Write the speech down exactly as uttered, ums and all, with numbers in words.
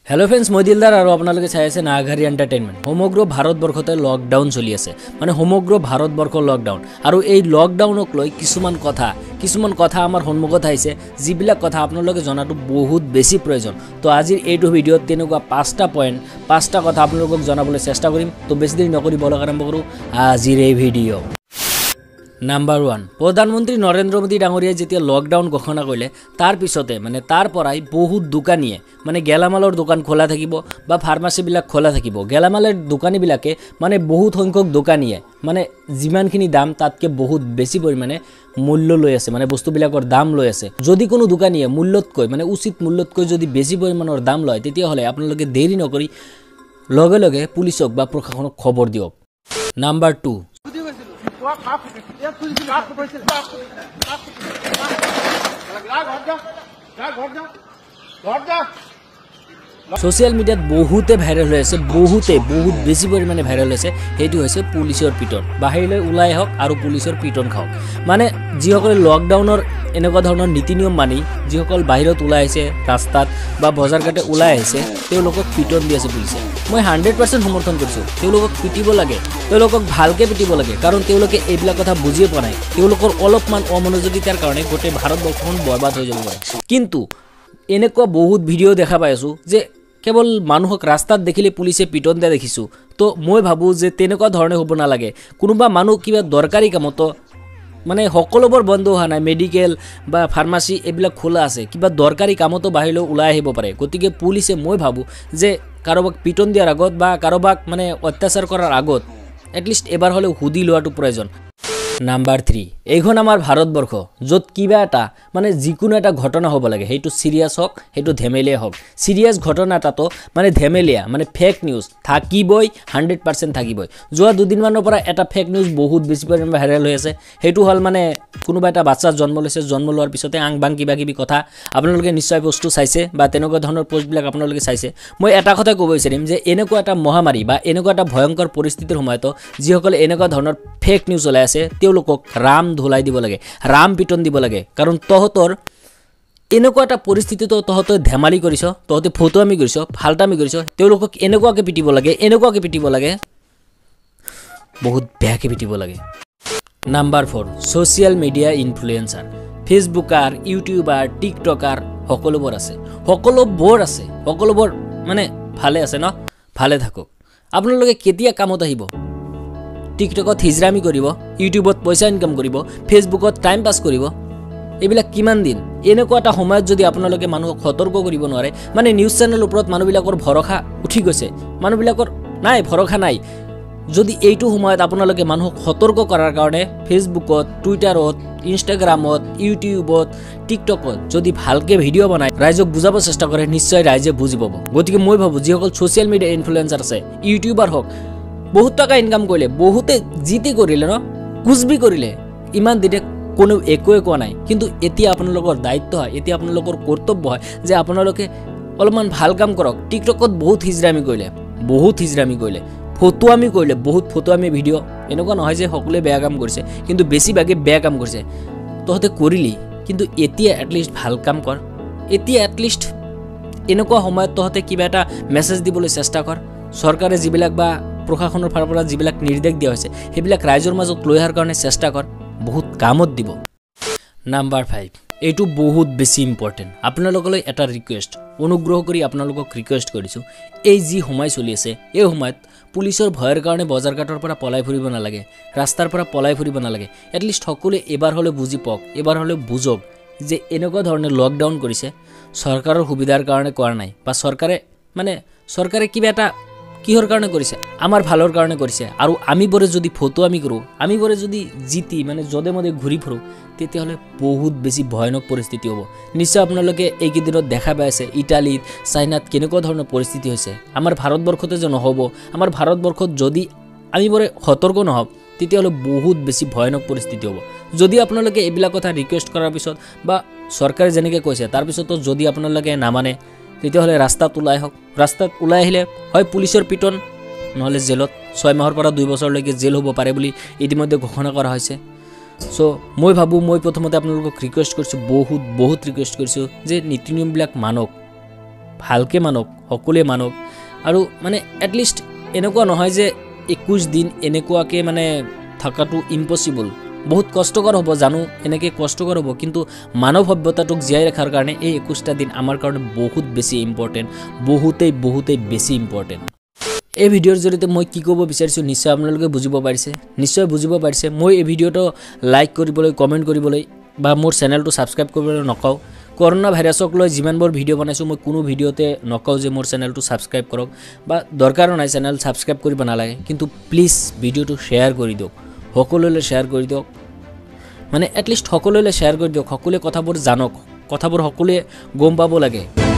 hello friends मैं दिलदार और आपनालोके चाइ आछे नागारी एंटारटेनमेंट समग्र भारतबर्षते लकडाउन चलि आछे माने समग्र भारतबर्ष लकडाउन और এই लकडाउनक লৈ কিছুমান কথা কিছুমান কথা আমাৰ সন্মুখত আহিছে যিবিলাক কথা আপোনালোকে জনাটো বহুত বেছি প্ৰয়োজন তো আজিৰ এইটো ভিডিঅ'ত তেনেকুৱা পাঁচটা পইণ্ট পাঁচটা কথা আপোনালোকক জনাবলৈ চেষ্টা কৰিম তো বেছি দেৰি নকৰি বলক আৰম্ভ কৰো আজিৰ এই ভিডিঅ' Number one, प्रधानमंत्री नरेंद्र मोदी डांगरिया जेतिया लकडाउन घोषणा करिले तार पिछते माने तार पराई बहुत दुकानिये माने गेलामालर दुकान खोला থাকিব बा फार्मासी बिलाक खोला থাকিব गेलामालर दुकानी बिलाके माने बहुत संख्यक दुकानिये माने जिमानखिनि दाम तातके बहुत बेसी परिमाणे मूल्य লৈ আছে माने बस्तु बिलाकर दाम লৈ আছে যদি কোনো दुकानिये मूल्यतকৈ माने उचित मूल्यतকৈ যদি বেছি পৰিমাণৰ দাম লয় তেতিয়া হলে আপোনালোকে দেৰি নকৰি লগে লগে পুলিচক বা প্ৰশাসনক খবৰ দিওক নাম্বাৰ two सोशल मीडिया बहुते भाइरल हो आछे बहुते बहुत बेसी परिमाणे भाइरल होइছে हेतु होइছে पुलिसर पिटन बाहिरলৈ उলাই হক আৰু पुलिसर पिटन খাওক মানে যিসকলে লকডাউনৰ এনেকুৱা ধৰণৰ নীতি নিয়ম মানি যিসকল বাহিৰত উলাই আছে ৰাস্তাত বা বজাৰ ঘাটে উলাই আছে তেওঁলোকক পিটন দি আছে পুলিচে মই hundred percent সমৰ্থন কৰিছো তেওঁলোকক পিটিব লাগে তেওঁলোকক ভালকে পিটিব লাগে কাৰণ তেওঁলোকে এইবিলাক কথা বুজিয়ে পোৱা নাই তেওঁলোকৰ অলপমান অমনোযোগিতাৰ কাৰণে গোটেই ভাৰতবৰ্ষখন বৰবাদ হৈ যাব পাৰে কিন্তু এনেকুৱা বহুত ভিডিঅ' দেখা পাইছো যে কেৱল মানুহক ৰাস্তাত দেখিলে পুলিচে পিটন দিয়া দেখিছো তো মই ভাবো যে তেনেকুৱা ধৰণে হ'ব না লাগে কোনোবা মানুহ কিবা দৰকাৰী কামত মানে সকলোবৰ বন্ধ হোৱা নাই মেডিকেল বা ফাৰ্মাসি এবিলাক খোলা আছে কিবা দৰকাৰী কামত বাহিৰলৈ ওলাই আহিব পাৰে গতিকে পুলিচে মই ভাবো যে কাৰোবাক পিটন দিয়াৰ আগত বা কাৰোবাক মানে অত্যাচাৰ কৰাৰ আগত এটলিষ্ট এবাৰ হলে হুদি লোৱাটো প্ৰয়োজন নাম্বাৰ three এইখন আমাৰ ভাৰতবৰ্ষ যত কিবা এটা মানে যিকোনো এটা ঘটনা হ'ব লাগে হেতু সিৰিয়াস হক হেতু ধেমেলিয়া হক সিৰিয়াস ঘটনাটা তো মানে ধেমেলিয়া মানে ফেক নিউজ থাকিবই hundred percent থাকিবই যোৱা দুদিন মানৰ পৰা এটা ফেক নিউজ বহুত বেছি পৰিমাণে ভাইৰাল হৈ আছে হেতু হল মানে কোনোবা এটা বাচ্চা জন্ম লৈছে জন্ম লোৱাৰ পিছতে আং বাং কিবা কিবি কথা আপোনালোকে নিশ্চয় বস্তু চাইছে বা তেনেকুৱা ধৰণৰ পোষ্টবিলাক আপোনালোকে চাইছে মই এটা কথা ক'ব বিচাৰিম যে এনেকুৱা এটা মহামাৰী বা এনেকুৱা এটা ভয়ংকৰ পৰিস্থিতিৰ সময়ত যিসকলে এনেকুৱা ধৰণৰ ফেক নিউজ ওলাই আছে তেওঁলোকক ৰাম ধুলাই দিব লাগে ৰাম পিটন দিব লাগে কাৰণ তহতৰ এনেকুৱা এটা পৰিস্থিতিটো তহতে ধেমালি কৰিছ তহতে ফটোআমি কৰিছ ফালতামি কৰিছ তেওঁলোকক এনেকুৱাকে পিটিব লাগে এনেকুৱাকে পিটিব লাগে বহুত বেয়াকে পিটিব লাগে number four social media influencer Facebooker YouTuber TikToker সকলোবোৰ আছে সকলোবোৰ আছে সকলোবোৰ মানে ভালে আছে ন ভালে থাকক আপোনালোকে কেতিয়া কামত আহিব টিকটকত হিজৰামি কৰিব ইউটিউবত পইচা ইনকাম কৰিব ফেসবুকত টাইম পাস কৰিব এবিলা কিমান দিন এনেকুৱা এটা সময়ত যদি আপোনালোকে মানুহক সতৰ্ক কৰিব নোৱাৰে মানে নিউজ চেনেল ওপৰত মানুহবিলাকৰ ভৰসা উঠি গৈছে মানুহবিলাকৰ নাই ভৰসা নাই যদি এইটো সময়ত আপোনালোকে মানুহক সতৰ্ক কৰাৰ কাৰণে ফেসবুকত টুইটাৰত ইনষ্টাগ্ৰামত ইউটিউবত টিকটকত যদি ভালকে ভিডিঅ' বনায় ৰাইজক বুজাব চেষ্টা কৰে নিশ্চয় ৰাইজে বুজি পাব গতিকে মই ভাবো যিসকল সোশ্যাল মিডিয়া ইনফ্লুয়েন্সাৰ আছে ইউটিউবাৰ হওক বহুত টাকা ইনকাম কৰিলে বহুতে জিতি কৰিলে ন কুজবি কৰিলে ইমান দিনে কোনো একো একো নাই কিন্তু এতিয়া আপোনালোকৰ দায়িত্ব হয় এতিয়া আপোনালোকৰ কৰ্তব্য হয় যে আপোনালোকে অলপমান ভাল কাম কৰক টিকটকত বহুত হিজৰামি কৰিলে বহুত হিজৰামি কৰিলে ফটোআমি কৰিলে বহুত ফটোআমি ভিডিঅ' এনেকুৱা নহয় যে সকলোৱে বেয়া কাম কৰিছে কিন্তু বেছিভাগে বেয়া কাম কৰিছে তহতে কৰিলি কিন্তু এতিয়া এটলিষ্ট ভাল কাম কৰ এতিয়া এটলিষ্ট এনেকুৱা সময়ত তহতে কিবা এটা মেছেজ দিবলৈ চেষ্টা কৰ চৰকাৰে যিবিলাক বা প্ৰশাসনৰ ফালৰ পৰা যিবিলাক নিৰ্দেশ দিয়া হৈছে সেইবিলাক ৰাইজৰ মাজত লৈ অহাৰ কাৰণে চেষ্টা কৰ বহুত কামত দিব নাম্বাৰ five এইটো বহুত বেছি ইম্পৰ্টেন্ট আপোনালোকলৈ এটা ৰিকুৱেষ্ট অনুগ্ৰহ কৰি আপোনালোকক ৰিকুৱেষ্ট কৰিছো এই যি সময় চলি আছে এই সময়ত পুলিচৰ ভয়ৰ কাৰণে বজাৰ ঘাটৰ পৰা পলাই ফুৰিব নালাগে ৰাস্তাৰ পৰা পলাই ফুৰিব নালাগে এটলিষ্ট সকলোৱে এবাৰ হলে বুজি পাওক এবাৰ হলে বুজক যে এনেকুৱা ধৰণে লকডাউন কৰিছে চৰকাৰৰ সুবিধাৰ কাৰণে কৰা নাই বা চৰকাৰে মানে চৰকাৰে কিবা এটা কিহৰ কাৰণে কৰিছে আমাৰ ভালৰ কাৰণে কৰিছে আৰু আমি বৰে যদি ফটো আমি কৰো আমি বৰে যদি জিতি মানে জদে মদে ঘুৰি ফুৰো তেতিয়া হলে বহুত বেছি ভয়ানক পৰিস্থিতি হ'ব নিশ্চয় আপোনালোকে এই কিদিনত দেখা পাইছে ইটালীত চাইনাত কেনেকুৱা ধৰণৰ পৰিস্থিতি হৈছে আমাৰ ভাৰতবৰ্ষতে যে নহব আমাৰ ভাৰতবৰ্ষত যদি আমি বৰে সতৰ্ক নহব তেতিয়া হলে বহুত বেছি ভয়ানক পৰিস্থিতি হ'ব যদি আপোনালোকে এইবিলাক কথা ৰিকুৱেষ্ট কৰাৰ পিছত বা চৰকাৰে যেনেকৈ কৈছে তাৰ পিছতো যদি আপোনালোকে নামানে তেতিয়া হলে ৰাস্তাত উলাই হক ৰাস্তাত উলাই আহিলে হয় পুলিচৰ পিটন নহলে জেলত ছয় মাহৰ পৰা দুই বছৰলৈকে জেল হ'ব পাৰে বুলি ইতিমধ্যে ঘোষণা কৰা হৈছে সো মই ভাবো মই প্ৰথমতে আপোনালোকক ৰিকুৱেষ্ট কৰিছো বহুত বহুত ৰিকুৱেষ্ট কৰিছো যে নীতি নিয়মবিলাক মানক ভালকে মানক সকলোৱে মানক আৰু মানে এটলিষ্ট এনেকুৱা নহয় যে একৈশ দিন এনেকুৱাকে মানে থাকাটো ইম্পসিবল বহুত কষ্টকৰ হ'ব জানো এনেকে কষ্টকৰ হ'ব কিন্তু মানৱ সভ্যতাটোক জীয়াই ৰাখাৰ কাৰণে এই একৈশটা দিন আমাৰ কাৰণে বহুত বেছি ইম্পৰ্টেন্ট বহুতেই বহুতেই বেছি ইম্পৰ্টেন্ট এই ভিডিঅ'ৰ জৰিয়তে মই কি ক'ব বিচাৰিছো নিশ্চয় আপোনালোকে বুজিব পাৰিছে নিশ্চয় বুজিব পাৰিছে মই এই ভিডিঅ'টো লাইক কৰিবলৈ কমেন্ট কৰিবলৈ বা মোৰ চেনেলটো সাবস্ক্ৰাইব কৰিবলৈ নকওঁ করোনা ভাইৰাছক লৈ যিমানবোৰ ভিডিঅ' বনাইছো মই কোনো ভিডিঅ'তে নকওঁ যে মোৰ চেনেলটো সাবস্ক্ৰাইব কৰক বা দৰকাৰো নাই চেনেল সাবস্ক্ৰাইব কৰিব নালাগে কিন্তু প্লিজ ভিডিঅ'টো শ্বেয়াৰ কৰি দিয়ক সকলোলৈ শ্বেয়াৰ কৰি দিয়ক মানে এটলিষ্ট সকলোলৈ শ্বেয়াৰ কৰি দিয়ক সকলোৱে কথাবোৰ জানক কথাবোৰ সকলোৱে গম পাব লাগে